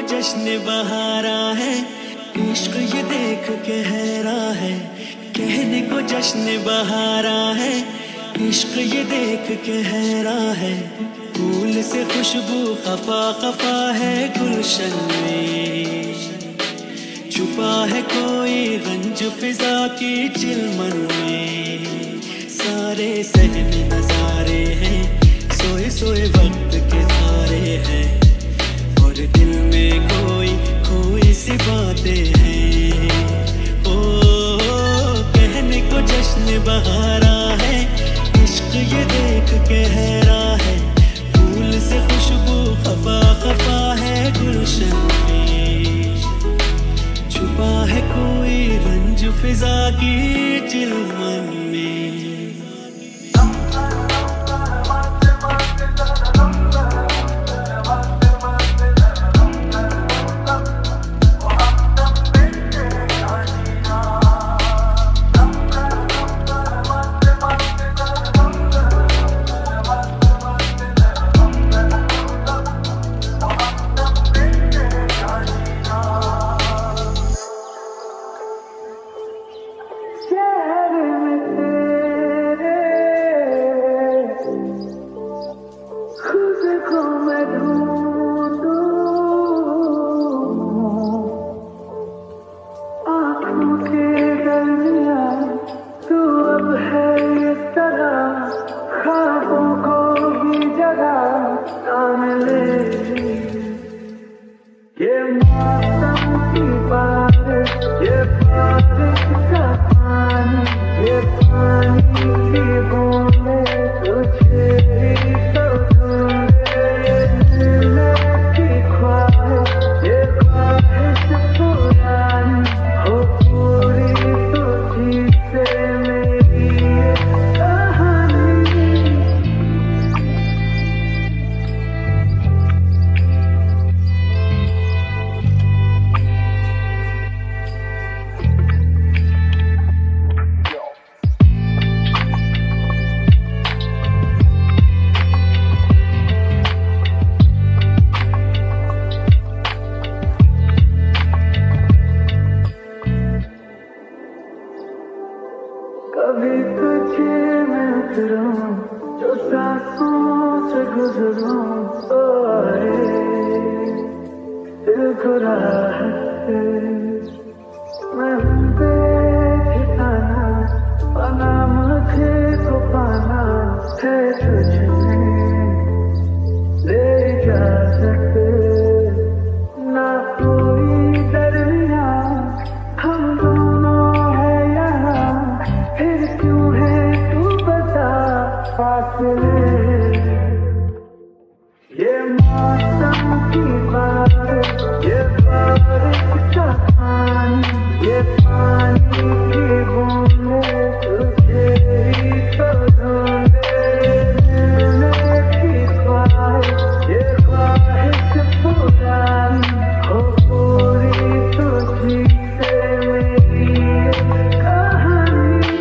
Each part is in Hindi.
जश्न बहारा है, इश्क ये देख के हैरा है। कहने को जश्न बहारा है, इश्क ये देख के हैरा है। फूल से खुशबू खफा खफा है गुलशन में, छुपा है कोई रंज फिजा की चिलमन में। सारे सहम नजारे हैं, सोए सोए वक्त के तारे हैं, और दिल में कोई कोई सी बातें हैं। ओ कहने को जश्न बहारा है, इश्क ये देख के हैरा है। फूल से खुशबू खफा खफा है गुलशन में, छुपा है कोई रंज फिजा की चिलमन में। कभी तुझे मैं उतरूं, जो सांसों से गुजरूं, तो आए दिल को राहत है। मैं बेठिकाना बना, मुझे को पाना है तुझमें, ले इजाजत ना कोई दरमिया, हम दोनों है यहाँ, फिर क्यों है तू बता फासले। ये मौसम की बात, ये बारिश का पानी, ये पानी की बूंदे तुझे ही तो ढूंढे। मिलने की ख्वाहिश, ये ख्वाहिश पुरानी हो पूरी तुझी से मेरी कहानी।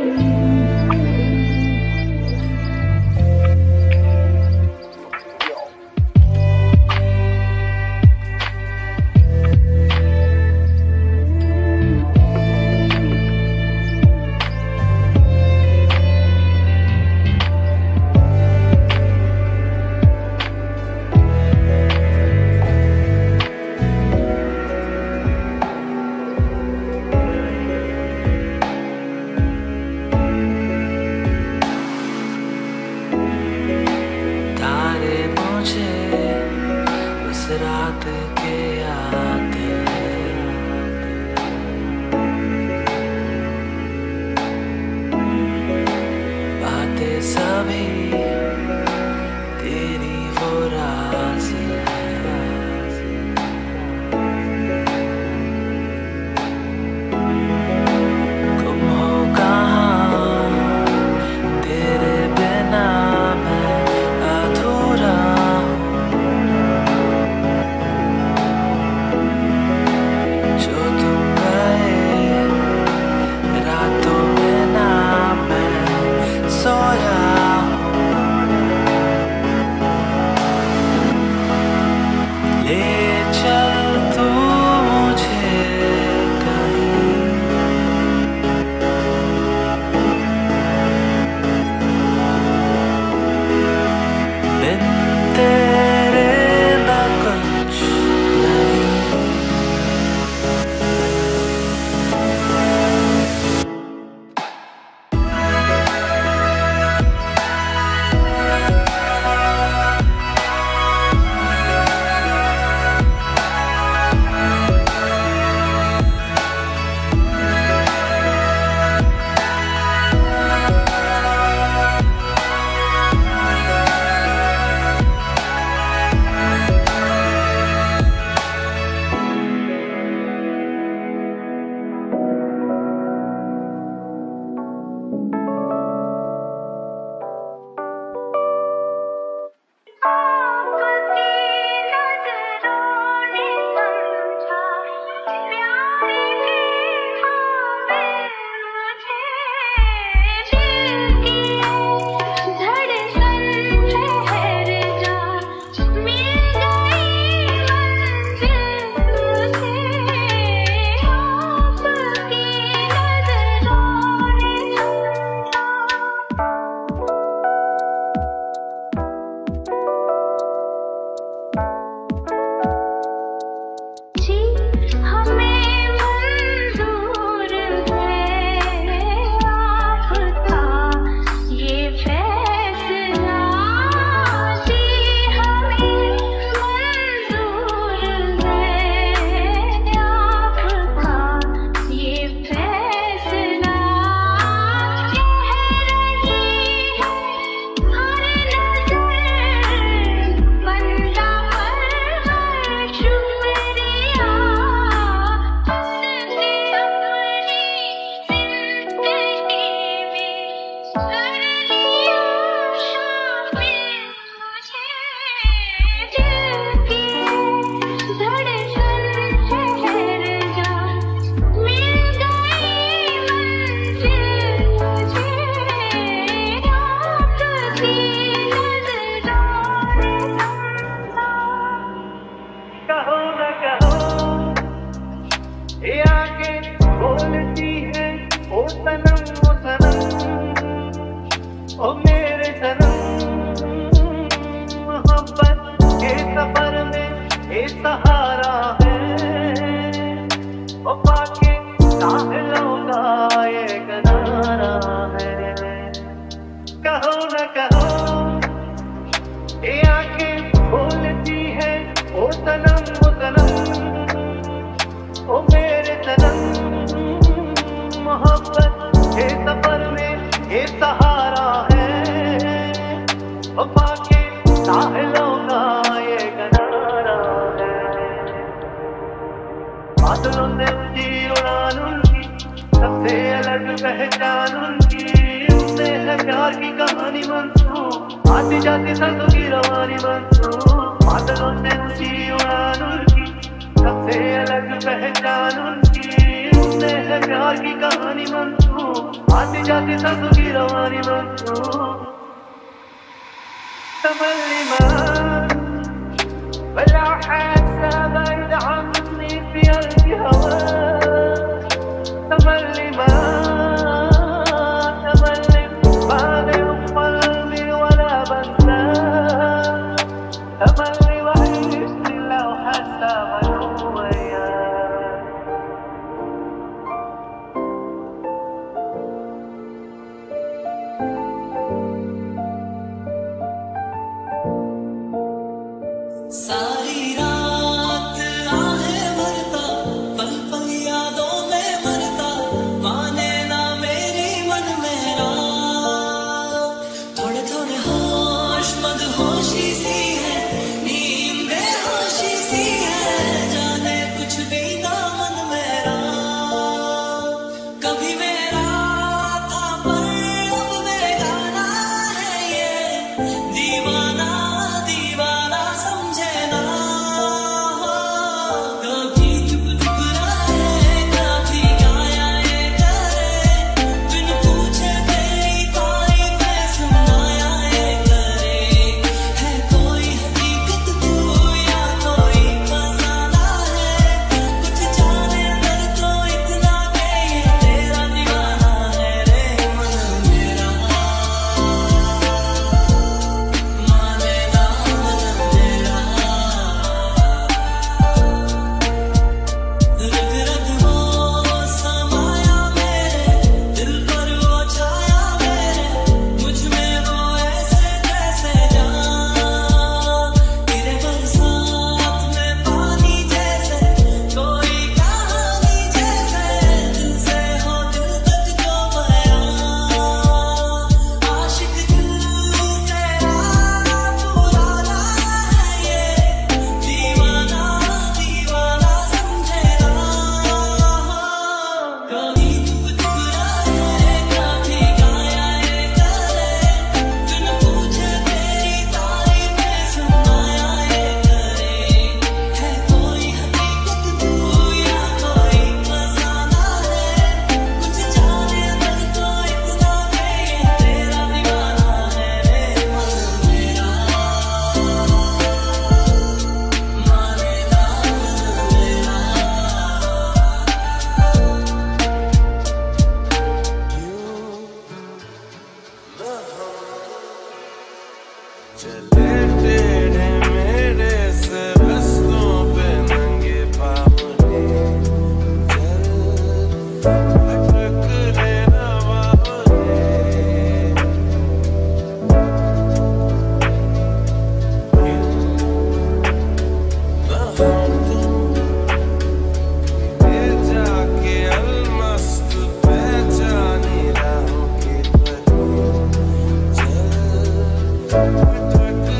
रात के याद बातें सभी तेरी वो राज गुम हो कहाँ तेरे बिना मैं अधूरा। सनम ओ सनम, ओ मेरे सनम, मोहब्बत के सफर में ये सहारा है, ओ पाके साहिलों का ये किनारा है। कहो न कहो ये आंखें बोलती है ओ सनम ओ सनम, ओ मेरे सनम, मोहब्बत के सफर में ये सहारा है, ओ पाके साहिलों का ये किनारा है। बादलों ने ऊंची उड़ान उनकी, सबसे अलग पहचान उनकी, उससे है प्यार की कहानी मंसूब, आती जाती सांसों की रवानी मंसूब। बादलों ने ऊंची उड़ान उनकी, सबसे अलग पहचान उनकी, उससे है प्यार की कहानी मंसूब, आती जाती सांसों की रवानी मंसूब। تملي ما ولا حاسة بعيد عني في قلبي هواك، تملي ما تملي بعد يوم قلبي ولا بنساك، تملي وعيشني لو حتى مجنون وياك. सारी रात आहें भरता, पल पल यादों में मरता, माने ना मेरी मन मेरा। थोड़े थोड़े होश मदहोशी सी है, नींद बेहोशी सी है, जाने कुछ भी ना मन मेरा। कभी मेरा था पर अब बेगाना है ये, दीवाना दीवाना समझे ना। कभी चुप चुप रहे, कभी गाया ये करे, बिन पूछे तेरी तारीफें सुनाया ये करे। है कोई हकीकत तू या कोई फसाना है, कुछ जाने अगर तो इतना के ये तेरा दीवाना है रे मन मेरा। माने ना मन मेरा, रग रग हो समाया मेरे, दिल पर वो छाया मेरे, मुझ में वो ऐसे कैसे जान। तेरे बरसात में पानी जैसे, कोई कहानी जैसे, दिल से हो दिल तक जो बयां। आशिक दिल तेरा पुराना है ये, दीवाना दीवाना समझे ना। कभी चुप चुप रहे, कभी गाया ये करे, बिन पूछे तेरी तारीफें सुनाया ये करे। है कोई हकीकत तू या कोई फसाना है, कुछ जाने अगर तो इतना के ये तेरा दीवाना है रे मन मेरा। माने ना मन मेरा। चले टेढ़े मेढ़े से रस्तों पे नंगे पाँव ने, चल भटक लेना बाहों ने। न हम तुम ले जाके अलमस्त पहचानी राहों के पन्ने, चल भटक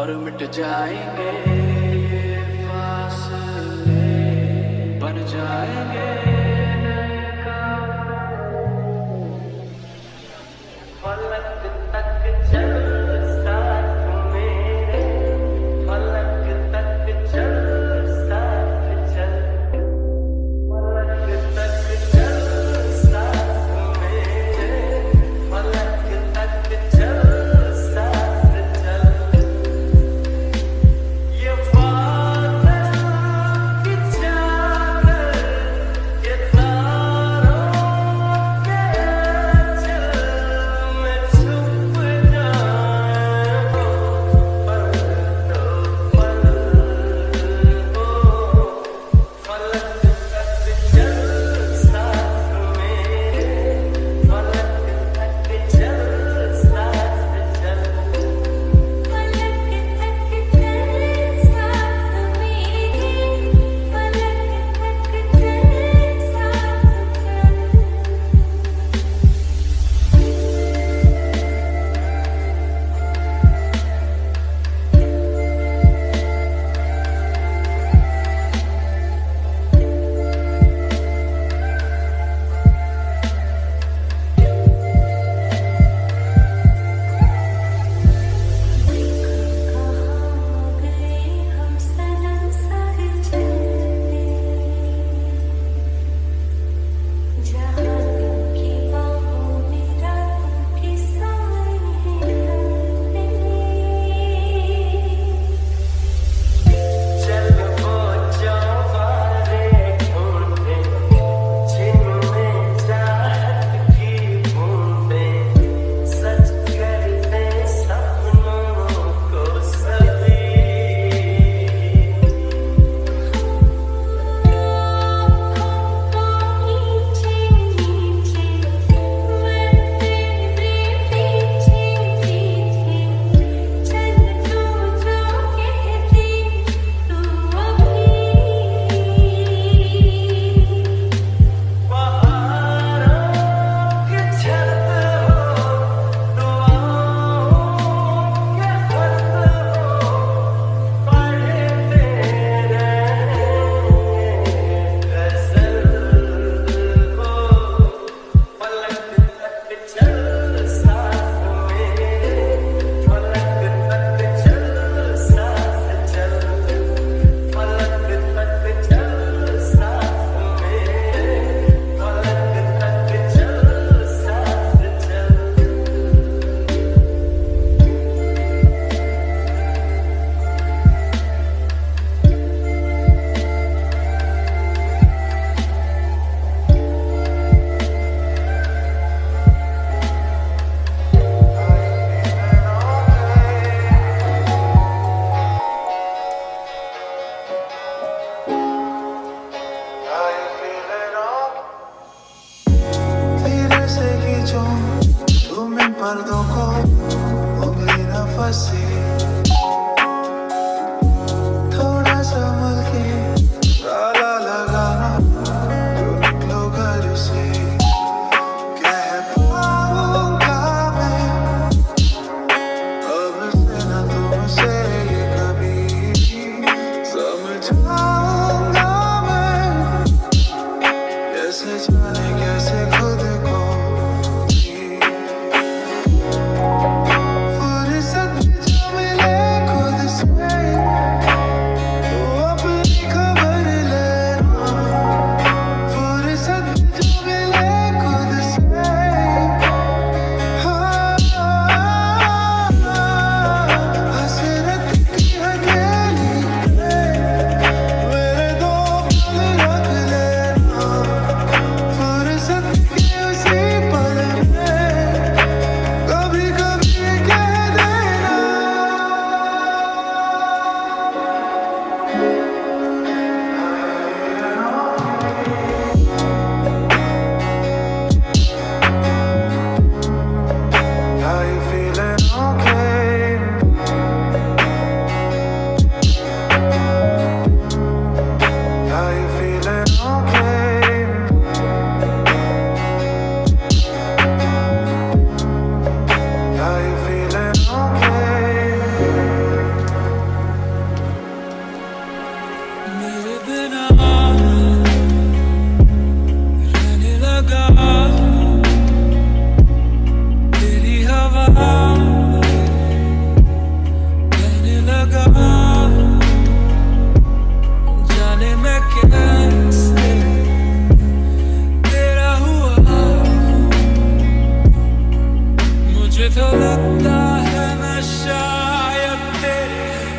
और मिट जाएंगे ये फासले, बन जाएंगे नए फलक तक चल साथ मेरे, फलक तक चल साथ चल, फलक तक चल साथ मेरे, फलक तक चल साथ चल। ये बादल की चादर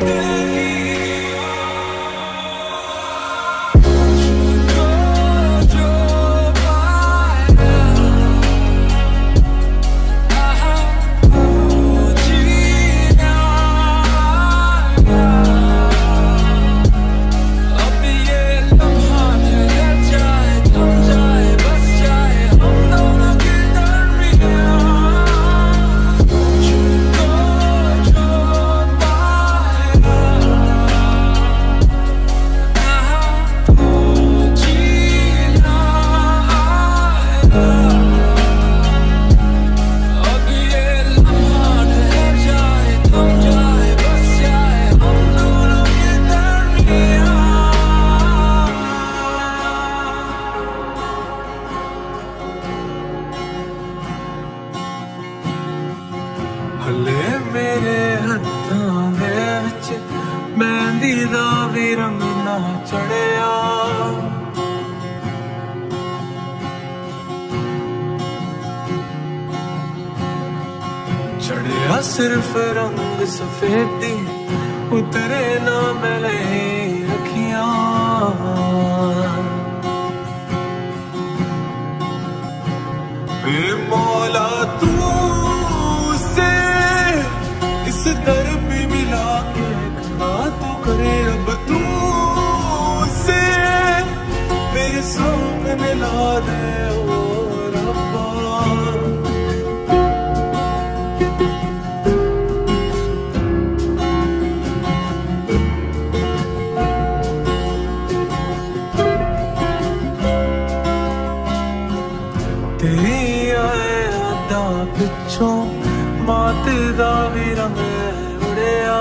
हले मेरे हत्थां दे विच मेहंदी दा भी रंग ना चढ़िया चढ़िया सिर्फ रंग सफेदी उतरे ना मैंने रखिया मौला तू इस दर पे मिला के खड़ा तो करे अब तू से मेरे सामने ला दे ओ रब्बा तेरी आए यादा पिछों मात दा भी रंग उड़िया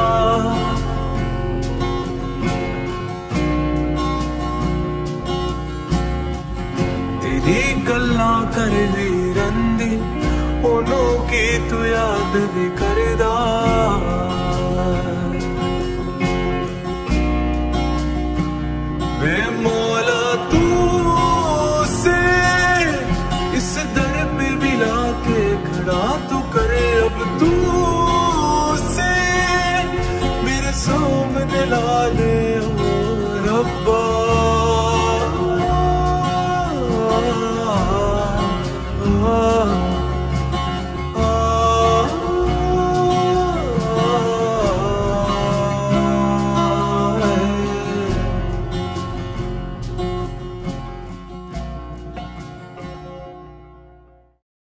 तेरी गल्लां करदी रंदी ओनू की तू याद भी करदा